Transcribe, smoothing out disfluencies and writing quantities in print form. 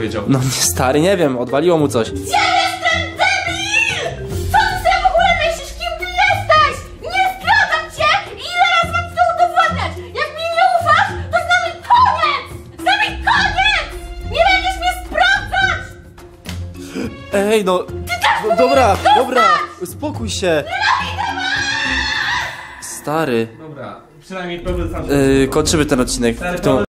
powiedział? No nie, stary, nie wiem, odwaliło mu coś. Gdzie jest ten debil? Co ty sobie w ogóle myślisz, kim ty jesteś? Nie zdradzam cię i ile razy mam ci to udowodniać? Jak mi nie ufasz, to z nami koniec! Z nami koniec! Nie będziesz mnie sprawdzać! Ej, no... Dobra, uspokój się. Stary. Dobra, przynajmniej powrót sam. Kończymy ten odcinek.